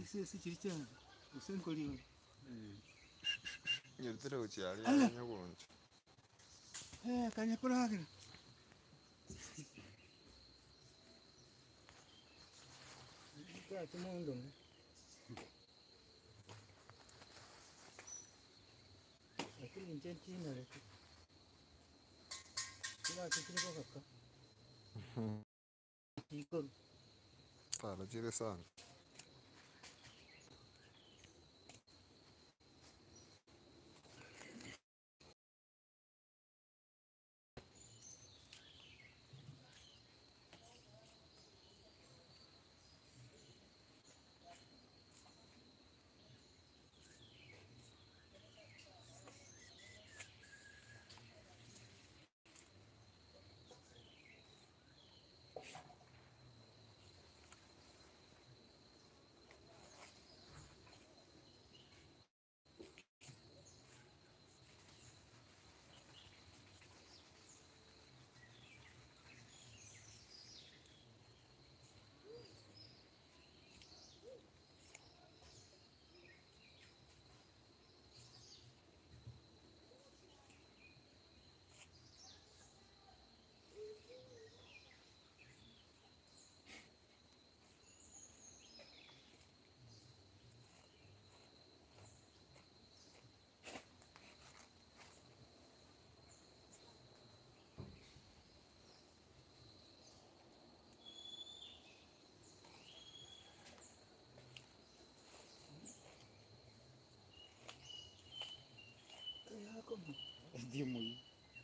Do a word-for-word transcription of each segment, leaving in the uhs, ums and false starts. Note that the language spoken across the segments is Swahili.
isi si chiricha usenkoliwa nyirtira uchali nyagonja eh kanya kulagira kwa tumundo lakini nje china leo kila kitu kiko kaka kiko Fala chile sana. Dia muy.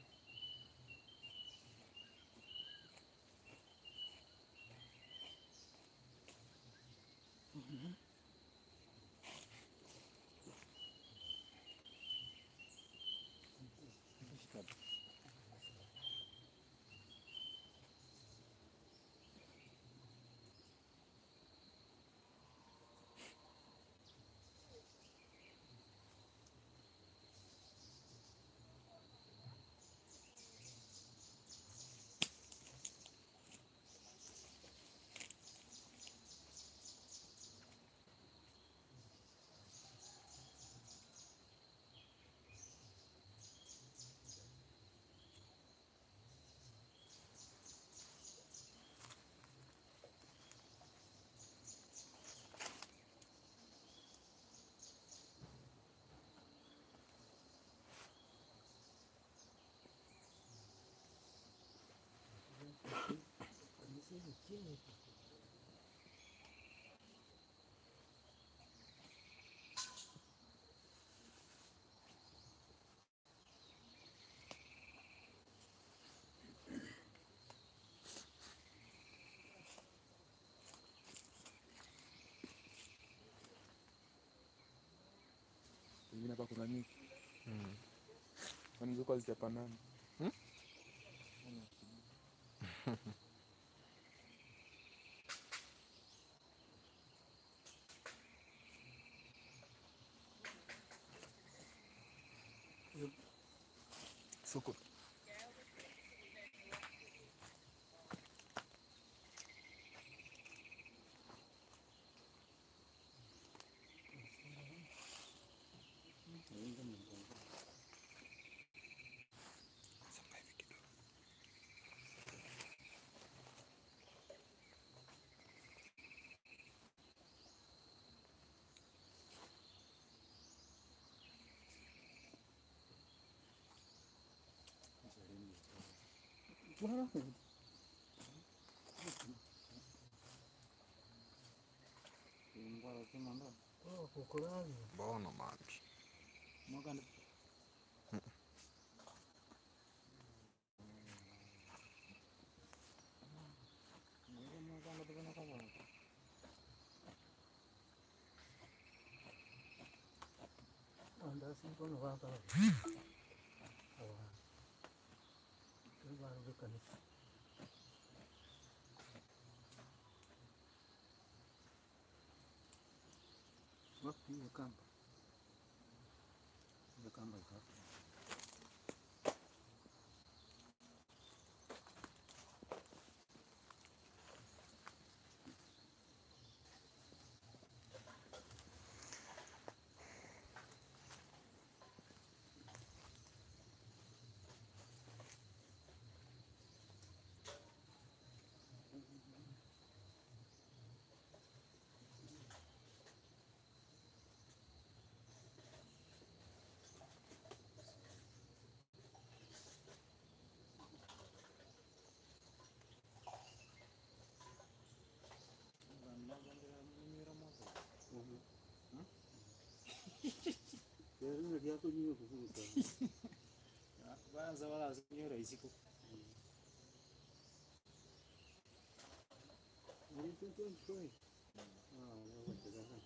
Ingine hapa kuna nyingi. Mm. Kwani ziko hazijapanana? Hmm? Soko. Bueno, oh, kukurani. Bono manch. Maganda. Maganda tu kena kawan. Anda sih pun waka. Oh. Itu baru bukan. Waktu itu kamp. Itu kamp itu. yako nyinyi kukuta. Kwanza wala zinyo rahisi ku. Ni tutu mtoi. Ah, wewe tazama.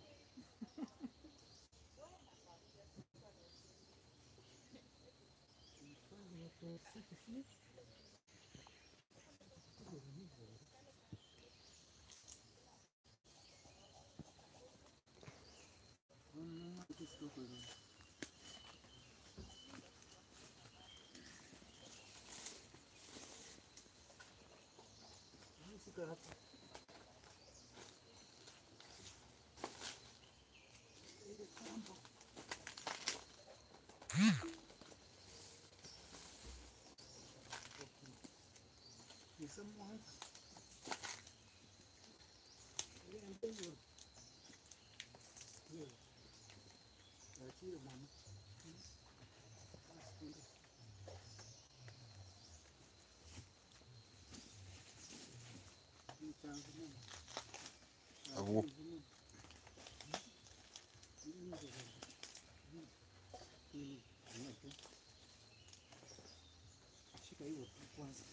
Mm, kitu kwa hapa. Ile kambo. Ni someone. Ile ndio. Ile. Achie mama. Abu. Shika hiyo kwanza.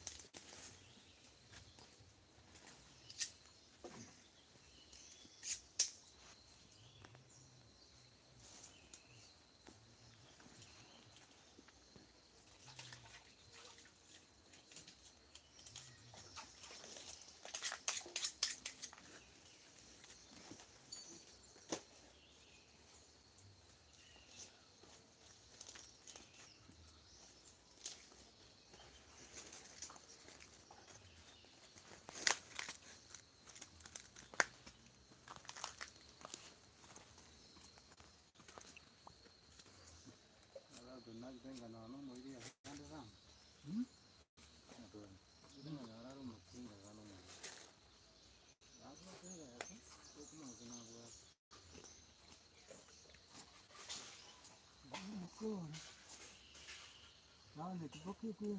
Venga, no, no, no iría a ¿dónde van? ¿Mm? No, no, ahora no tengo, ahora no. Haz lo que hagas, ¿eh? ¿Cómo no se me va a Ancora. Ah, ne ti pochi qui.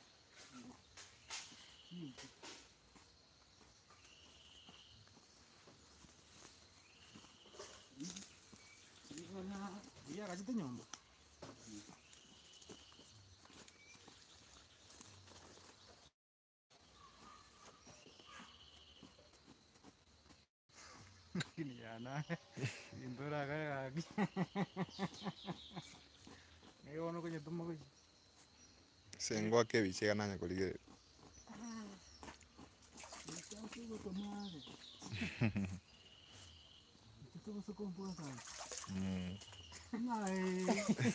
Sì. Sì, una via ragazzi di nyombo. Gini ya na. Indora kaya kaki. Ngayon ono kwenye tumo kwenye. Sengwa ke biche kananya kulige. Tutto tomare. Tutto questo comporta. Mm. Dai.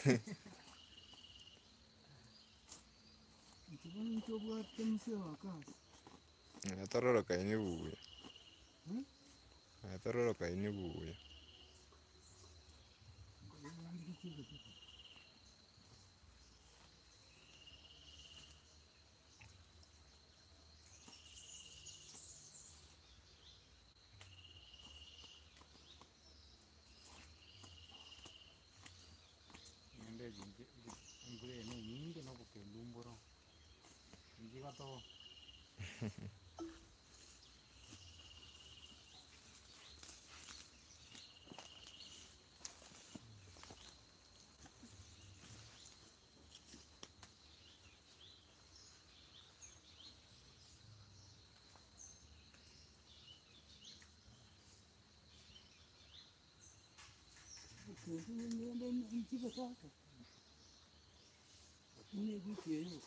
Ti vuoi un tuo buon pensiero a casa? Ataroro kaini buya. Hm? Ataroro kaini buya. Ngende jinje ngure ne nyinge no ke lumboro. Jinje ka to. Non ci facciamo. Non è qui io.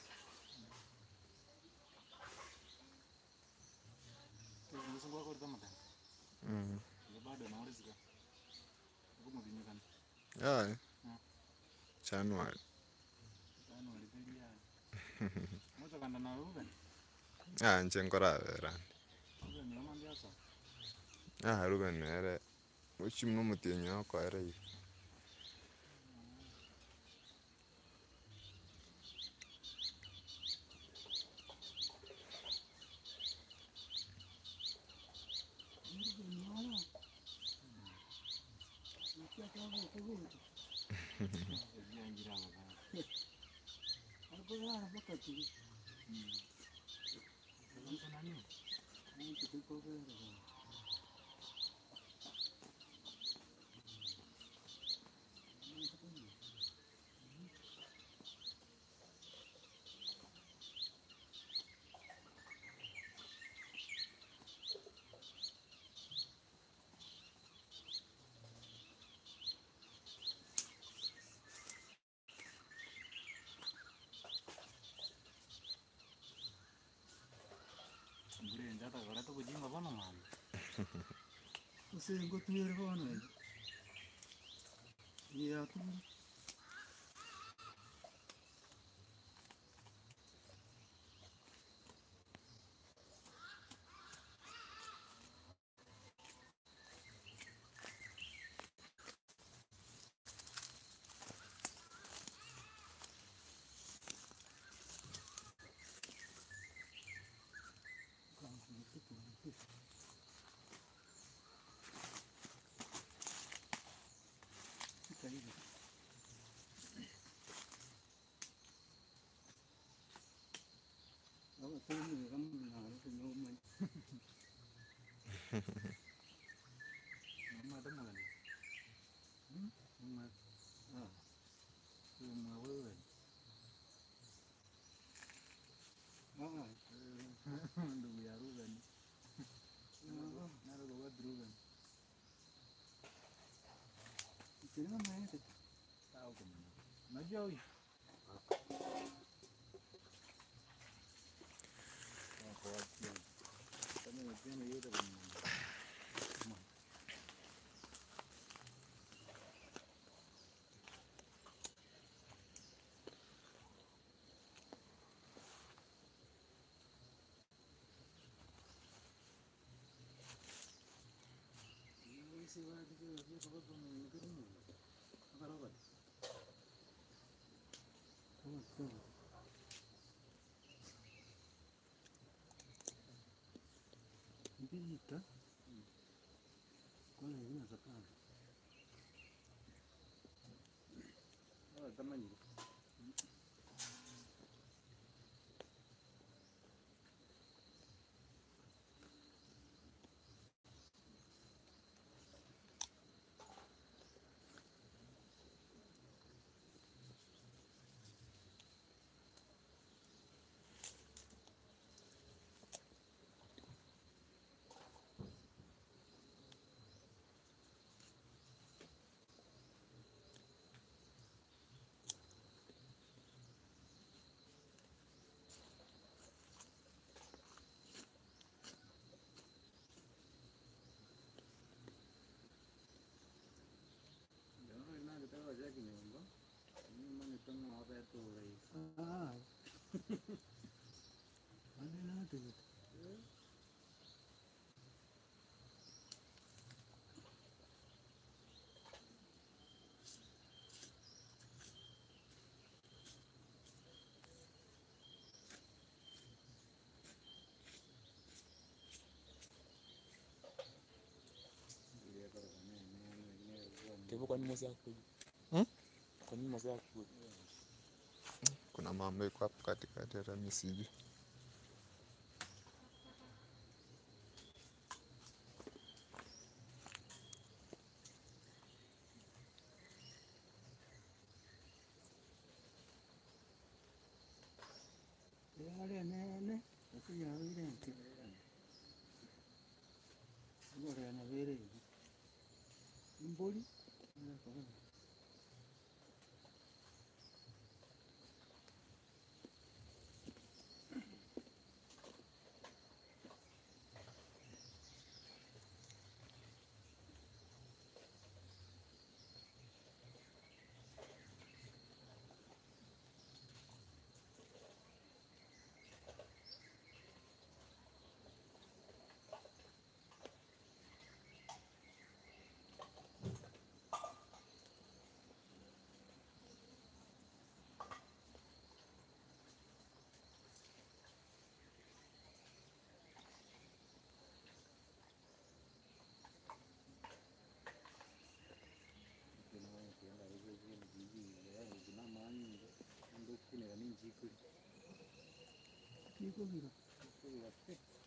Musu kwa kwa dama dan. Mm. Ye bado na ori sika. Ko mo dinyo kan. Ai. Ah. January. Tano ri beria. Mo to kana na Ruben. Ah, nche nkora vera. Ruben yo mandi asa. Ah, Ruben ere. Uchi mno mutenyo ko ere yi. Yangira baba. Allora, wakati. Ndio nani? Ni kitu kwa Usengo tuere kono ene. Ya tu. Đó tôi người găm nào nó cũng ôm mình. Mà tấm mền. Mà à. Mà với rồi. Đó. Ndugu ya Ruben. Nalo kwa Ruben. Sina maana tu. Sawa kwa mimi. Unajua huyu? Kwa watu. Kama unapenda yote kwa mimi. Se vai dizer que eu vou para um lugar novo. Agora vai. Como assim? Bita. Qual é a minha zapata? Ah, tamanho. Ah. Mana nak tu? Kwa kwa nini mzee yako? Hmm? Kwa nini mzee yako? Kuna mambo iko hapo katikati hata mimi sijui. Yale nene, aku ya ile nti. Ngora na vere. Mboli. Na kwa. Kiko bila. Kiko bila.